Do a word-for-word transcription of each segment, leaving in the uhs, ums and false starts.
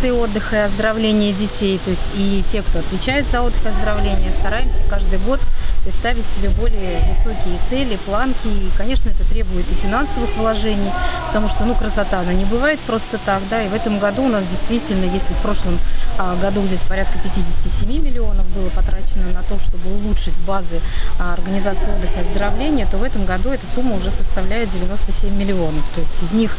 организации отдыха и оздоровления детей, то есть и те, кто отвечает за отдых и оздоровление, стараемся каждый год ставить себе более высокие цели, планки. И, конечно, это требует и финансовых вложений, потому что, ну, красота, она не бывает просто так, да. И в этом году у нас действительно, если в прошлом а, году где-то порядка пятьдесят семь миллионов было потрачено на то, чтобы улучшить базы а, организации отдыха и оздоровления, то в этом году эта сумма уже составляет девяносто семь миллионов. То есть из них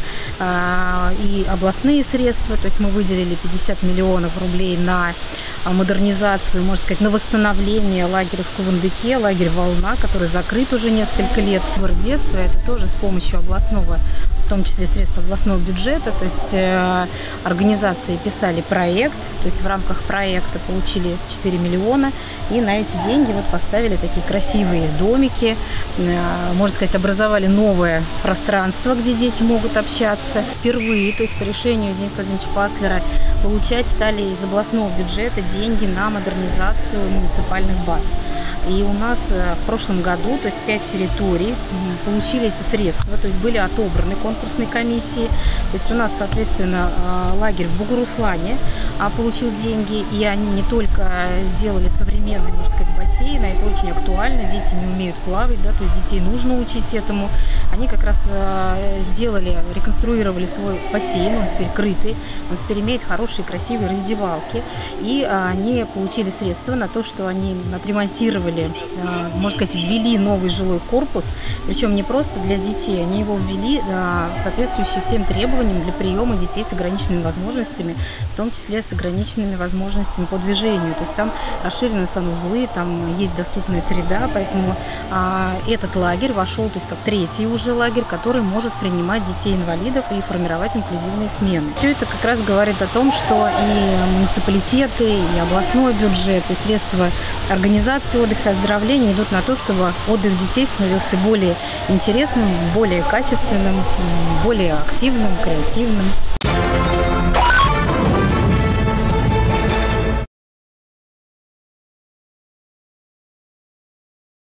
а, и областные средства, то есть мы выделили пятьдесят миллионов рублей на модернизацию, можно сказать, на восстановление лагеря в Кувандыке, лагерь «Волна», который закрыт уже несколько лет. Город детства, это тоже с помощью областного, в том числе средств областного бюджета, то есть э, организации писали проект, то есть в рамках проекта получили четыре миллиона, и на эти деньги вот поставили такие красивые домики, э, можно сказать, образовали новое пространство, где дети могут общаться. Впервые, то есть по решению Дениса Владимировича Паслера, получать стали из областного бюджета деньги на модернизацию муниципальных баз. И у нас в прошлом году, то есть пять территорий, получили эти средства, то есть были отобраны конкурсной комиссией. То есть у нас, соответственно, лагерь в Бугуруслане получил деньги, и они не только сделали современный, можно сказать, бассейн, а это очень актуально, дети не умеют плавать, да, то есть детей нужно учить этому. Они как раз сделали, реконструировали свой бассейн, он теперь крытый, он теперь имеет хорошие, красивые раздевалки, и они получили средства на то, что они отремонтировали, можно сказать, ввели новый жилой корпус, причем не просто для детей, они его ввели соответствующие всем требованиям для приема детей с ограниченными возможностями, в том числе с ограниченными возможностями по движению. То есть там расширены санузлы, там есть доступная среда, поэтому а, этот лагерь вошел, то есть как третий уже лагерь, который может принимать детей-инвалидов и формировать инклюзивные смены. Все это как раз говорит о том, что и муниципалитеты, и областной бюджет, и средства организации отдыха и оздоровления идут на то, чтобы отдых детей становился более интересным, более качественным, более активным, креативным.